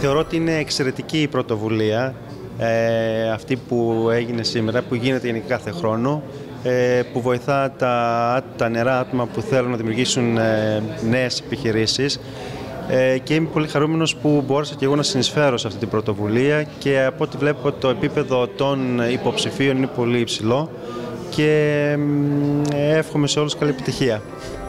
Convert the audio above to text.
Θεωρώ ότι είναι εξαιρετική η πρωτοβουλία αυτή που έγινε σήμερα, που γίνεται γενικά κάθε χρόνο, που βοηθά τα νεαρά άτομα που θέλουν να δημιουργήσουν νέες επιχειρήσεις, και είμαι πολύ χαρούμενος που μπόρεσα και εγώ να συνεισφέρω σε αυτή την πρωτοβουλία, και από ό,τι βλέπω το επίπεδο των υποψηφίων είναι πολύ υψηλό και εύχομαι σε όλους καλή επιτυχία.